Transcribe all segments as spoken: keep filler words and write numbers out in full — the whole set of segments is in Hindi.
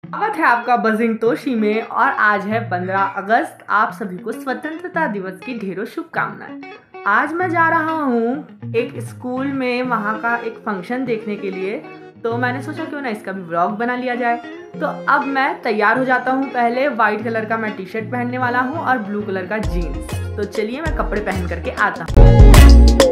स्वागत है आपका बजिंग तोशी में। और आज है पंद्रह अगस्त। आप सभी को स्वतंत्रता दिवस की ढेरों शुभकामनाएं। आज मैं जा रहा हूँ एक स्कूल में, वहाँ का एक फंक्शन देखने के लिए। तो मैंने सोचा क्यों ना इसका भी व्लॉग बना लिया जाए। तो अब मैं तैयार हो जाता हूँ। पहले वाइट कलर का मैं टी शर्ट पहनने वाला हूँ और ब्लू कलर का जीन्स। तो चलिए मैं कपड़े पहन करके आता हूँ।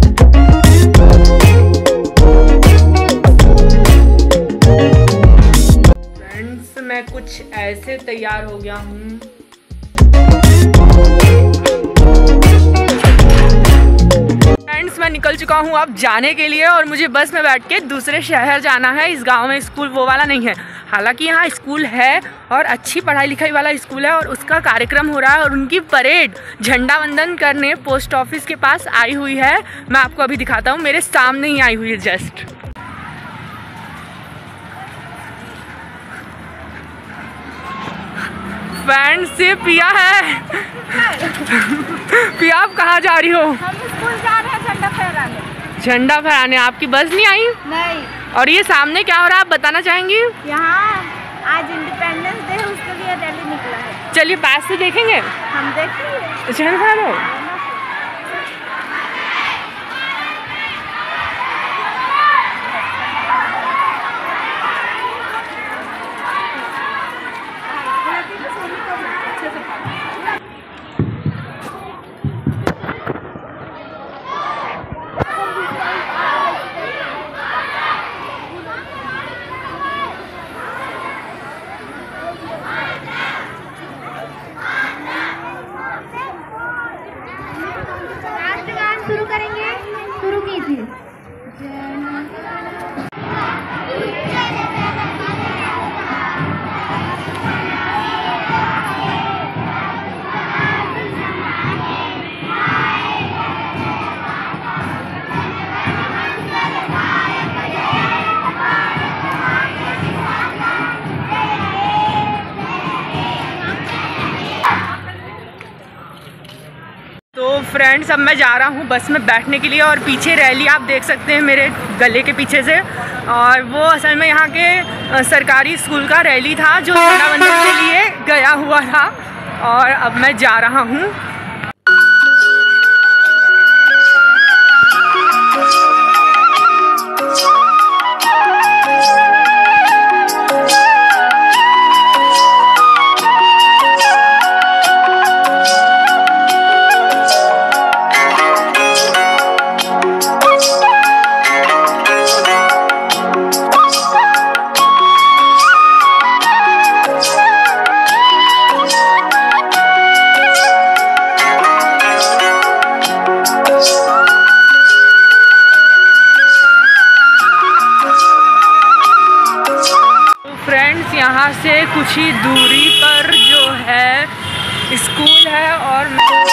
मैं कुछ ऐसे तैयार हो गया हूँ। फ्रेंड्स, मैं निकल चुका हूँ अब जाने के लिए और मुझे बस में बैठ के दूसरे शहर जाना है। इस गांव में स्कूल वो वाला नहीं है। हालांकि यहाँ स्कूल है और अच्छी पढ़ाई लिखाई वाला स्कूल है और उसका कार्यक्रम हो रहा है और उनकी परेड झंडा वंदन करने पोस्ट ऑफिस के पास आई हुई है। मैं आपको अभी दिखाता हूँ, मेरे सामने ही आई हुई है जस्ट। फ्रेंड्स, ये पिया है। पिया, आप कहाँ जा रही हो? हम स्कूल जा रहे हैं झंडा फहराने। झंडा फहराने? आपकी बस नहीं आई? नहीं। और ये सामने क्या हो रहा है, आप बताना चाहेंगी? यहाँ आज इंडिपेंडेंस डे है, उसके लिए रैली निकला है। चलिए पास से देखेंगे। हम देखेंगे। झंडा फहराओ। शुरू करेंगे। शुरू कीजिए। तो फ्रेंड्स, अब मैं जा रहा हूँ बस में बैठने के लिए और पीछे रैली आप देख सकते हैं मेरे गले के पीछे से। और वो असल में यहाँ के सरकारी स्कूल का रैली था जो झंडा वंदन के लिए गया हुआ था। और अब मैं जा रहा हूँ। फ्रेंड्स, यहाँ से कुछ ही दूरी पर जो है स्कूल है और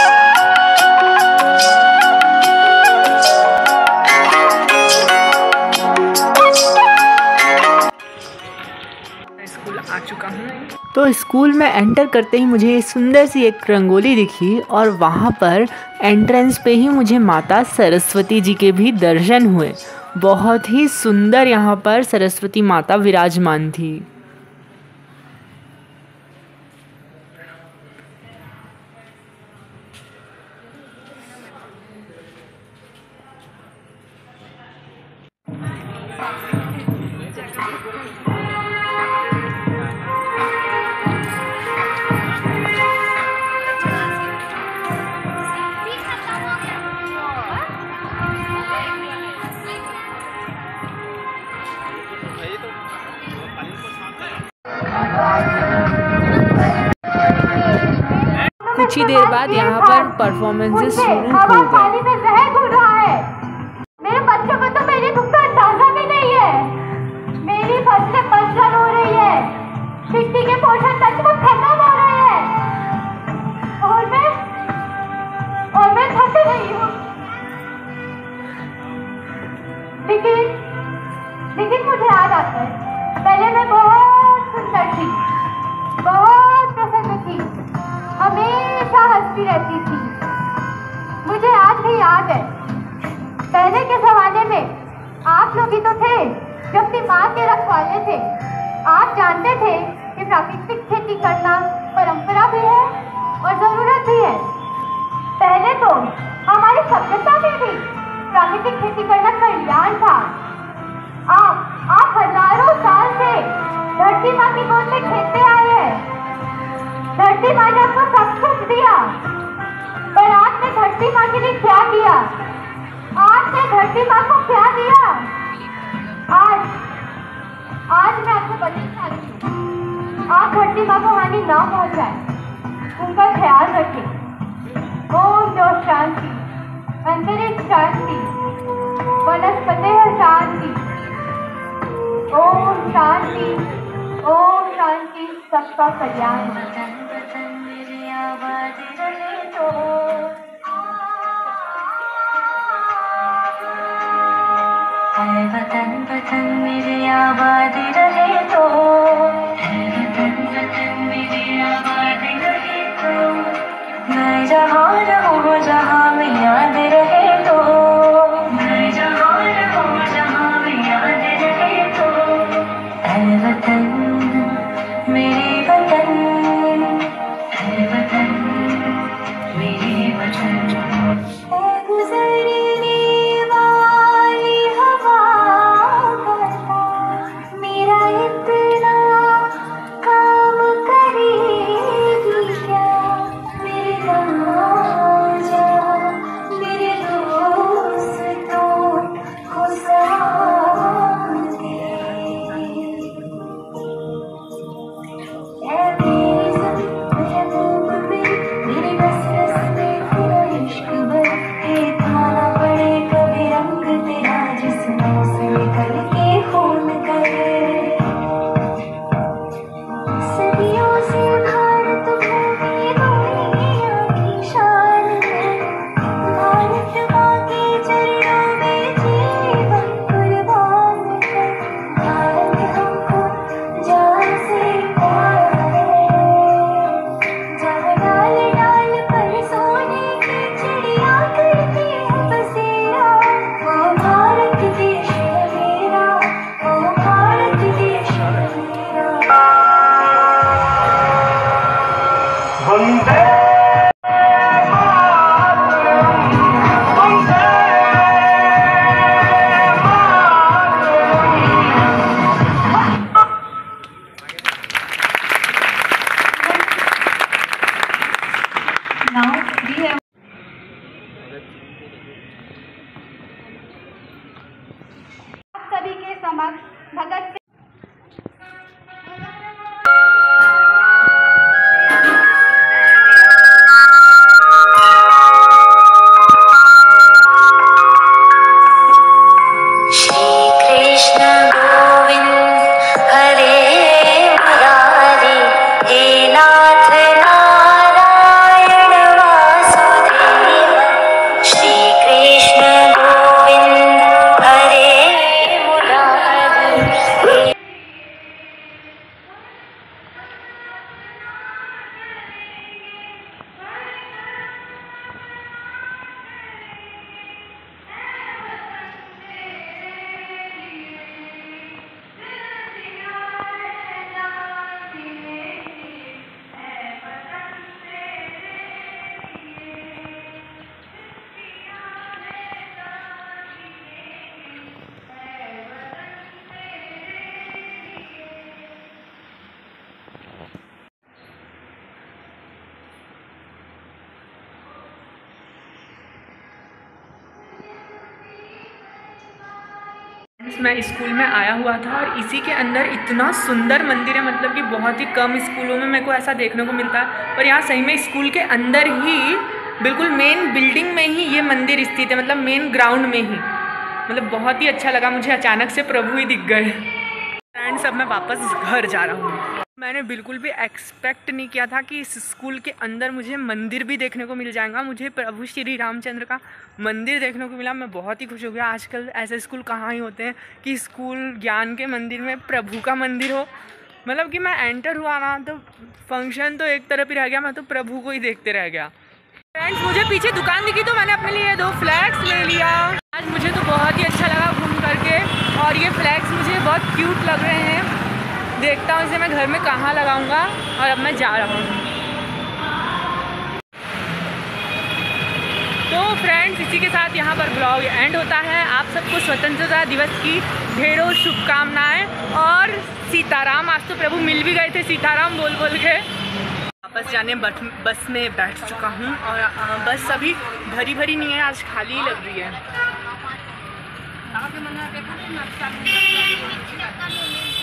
स्कूल आ चुका हूँ। तो स्कूल में एंटर करते ही मुझे सुंदर सी एक रंगोली दिखी और वहाँ पर एंट्रेंस पे ही मुझे माता सरस्वती जी के भी दर्शन हुए। बहुत ही सुंदर यहाँ पर सरस्वती माता विराजमान थी। कुछ ही देर बाद यहाँ पर परफॉर्मेंसेस शुरू हो गए। मेरे बच्चों को तो मेरे दुख का अंदाजा भी नहीं है। मेरी फसलें बंजर हो रही है, मिट्टी के पोषक तत्व खत्म हो रहे हैं और मैं और मैं थक रही हूँ। लेकिन लेकिन मुझे याद आता है, पहले मैं बहुत सुंदर थी, बहुत प्रसन्न थी, हमेशा हंसती रहती थी। मुझे आज भी याद है, पहले के जमाने में आप लोग ही तो थे जो अपनी माँ के रखवाले थे। आप जानते थे प्राकृतिक खेती करना कल्याण था। आप आप हजारों साल से धरती माँ की गोद में खेलते आए हैं। धरती माँ ने आपको सब कुछ दिया, पर आपने धरती माँ के लिए क्या किया? आपने धरती माँ को क्या दिया? आज आज मैं आपको बताना चाहती हूँ, आप धरती माँ को हानि ना पहुंचाएं, उनका ख्याल रखें। ओम जो शांति, अंतरिक्ष शांति, वनस्पति शांति, ओम शांति, ओम शांति, सबका कल्याण। वतन वतन मेरे आबाद रहे तो, वतन वतन मेरे आबाद रहे तो, मैं जहाँ रहूँ जहाँ में याद रहे तो, मैं जहाँ रहूँ जहाँ में याद रहे तो, ऐ वतन मेरे वतन, ऐ वतन मेरे वतन। सभी के समक्ष भगत मैं स्कूल में आया हुआ था और इसी के अंदर इतना सुंदर मंदिर है, मतलब कि बहुत ही कम स्कूलों में मेरे को ऐसा देखने को मिलता है। पर यहाँ सही में स्कूल के अंदर ही बिल्कुल मेन बिल्डिंग में ही ये मंदिर स्थित है, मतलब मेन ग्राउंड में ही। मतलब बहुत ही अच्छा लगा मुझे, अचानक से प्रभु ही दिख गए। फ्रेंड्स, अब मैं वापस घर जा रहा हूँ। मैंने बिल्कुल भी एक्सपेक्ट नहीं किया था कि इस स्कूल के अंदर मुझे मंदिर भी देखने को मिल जाएगा। मुझे प्रभु श्री रामचंद्र का मंदिर देखने को मिला, मैं बहुत ही खुश हो गया। आजकल ऐसे स्कूल कहाँ ही होते हैं कि स्कूल ज्ञान के मंदिर में प्रभु का मंदिर हो। मतलब कि मैं एंटर हुआ ना तो फंक्शन तो एक तरफ ही रह गया, मैं तो प्रभु को ही देखते रह गया। फ्रेंड्स, मुझे पीछे दुकान दिखी तो मैंने अपने लिए दो फ्लैग्स ले लिया। आज मुझे तो बहुत ही अच्छा लगा घूम करके, और ये फ्लैग्स मुझे बहुत क्यूट लग रहे हैं। देखता हूँ इसे मैं घर में कहाँ लगाऊंगा। और अब मैं जा रहा हूँ। तो तो फ्रेंड्स, इसी के साथ यहाँ पर ब्लॉग एंड होता है। आप सबको स्वतंत्रता दिवस की ढेरों शुभकामनाएं और सीताराम। आज तो प्रभु मिल भी गए थे सीताराम बोल बोल के। वापस जाने बस बस में बैठ चुका हूँ और बस अभी भरी भरी नहीं है, आज खाली ही लग रही है।